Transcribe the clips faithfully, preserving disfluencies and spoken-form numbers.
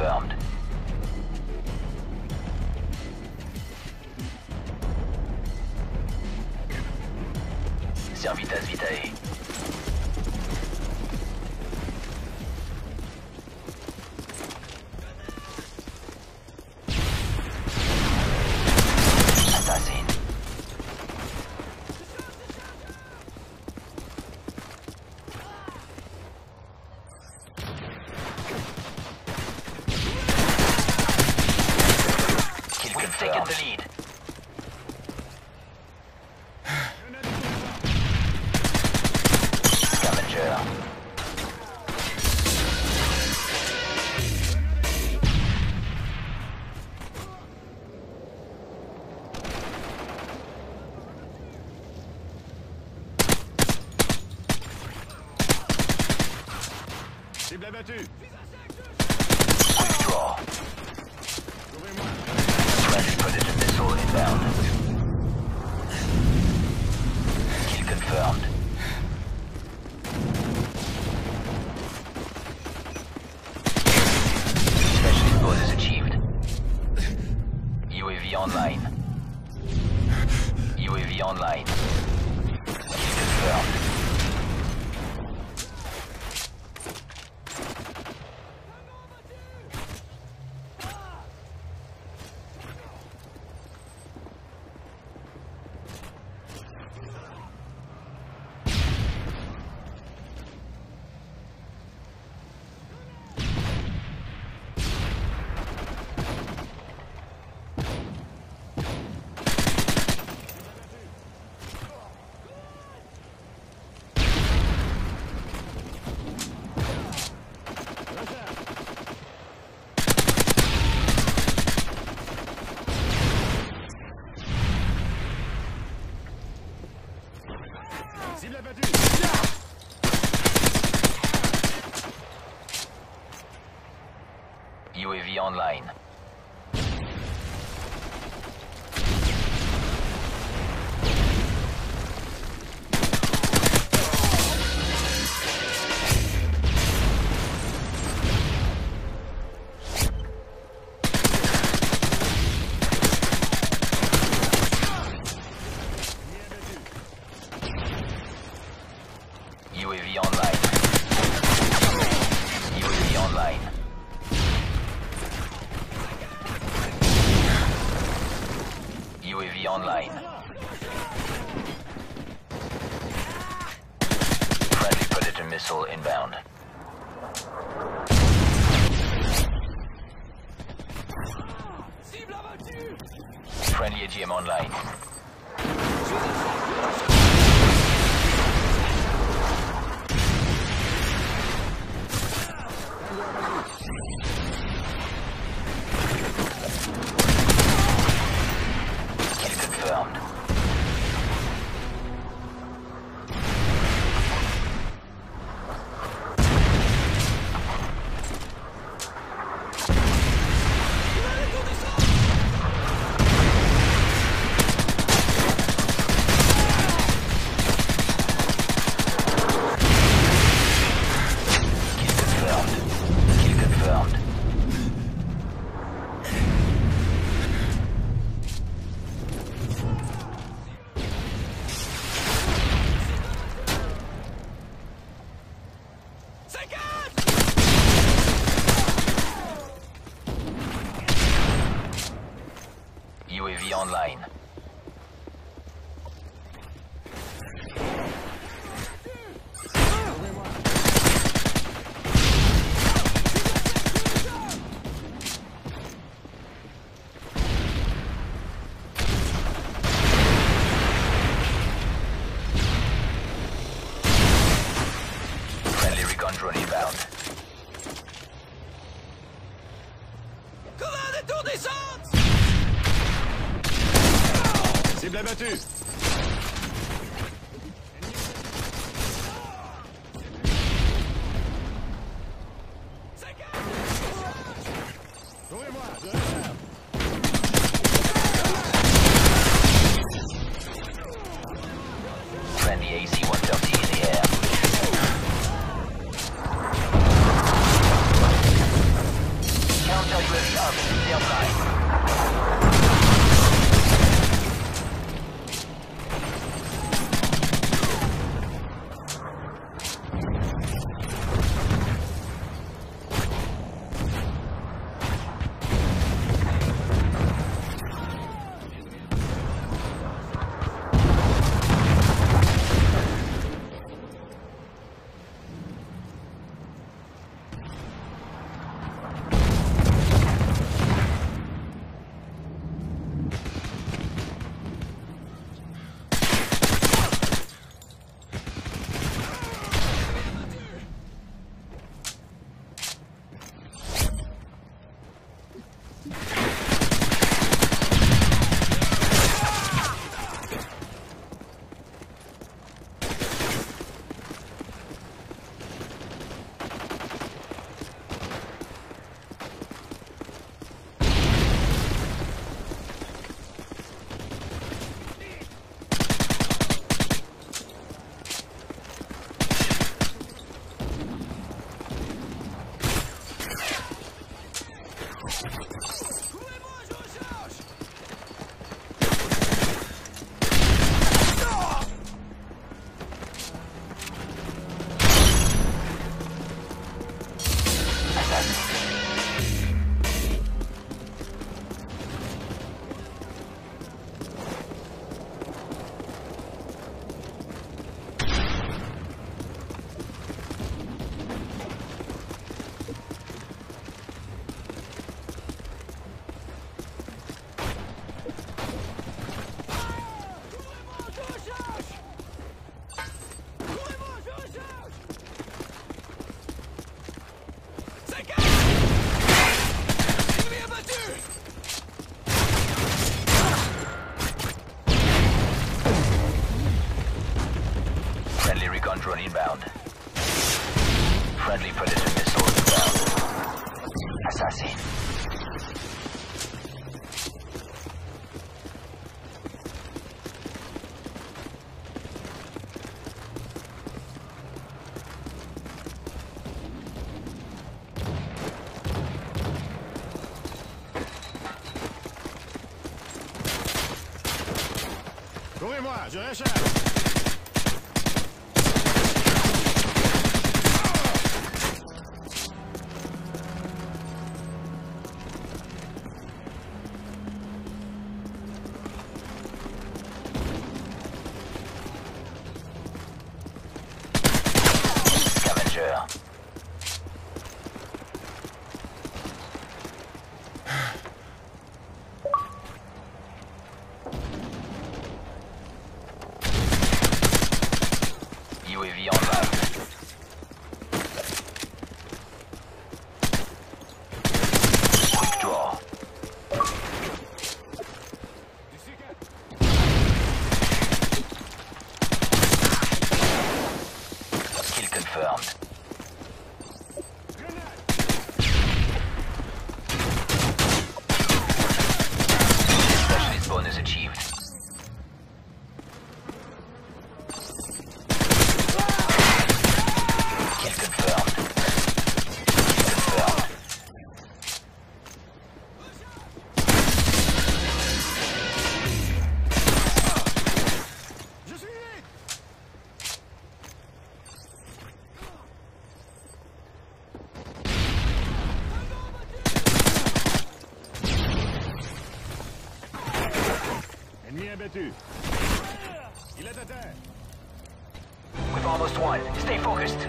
confirmed. Servitas Vitae. Assassin. We've taken the lead. Scavenger. Cible abattue. Withdraw. Friendly Predator missile inbound. Kill confirmed. Specialist bonus achieved. U A V online. U A V online. Kill confirmed. Cible abattue. U A V online. U A V online. U A V online. U A V online. Friendly Predator missile inbound. Friendly A G M online. Kill confirmed. U A V online. Friendly recon drone inbound. Commande étourdissante! Cible abattue. Trouvez-moi, je réserve. Friendly A C one thirty in the air. online. Friendly recon drone inbound. Friendly Predator missile inbound. Assassin. Courez-moi, je recharge. Scavenger. U A V online. Quick draw. Kill confirmed. Specialist bonus achieved. Kill confirmed. Kill confirmed. Je suis né. Ennemi abattu. Il est à terre. We've almost won. Stay focused.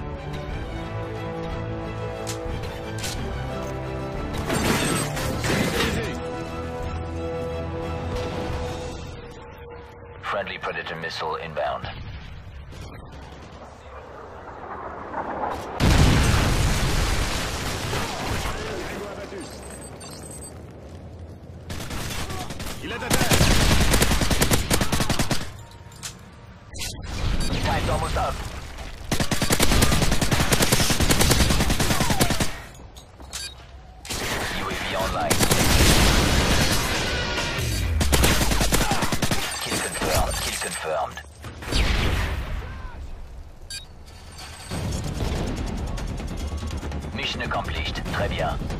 Friendly Predator missile inbound. Tango abattu. Il est à terre. Time's almost up. U A V online. Kill confirmed. Kill confirmed. Mission accomplished. Très bien.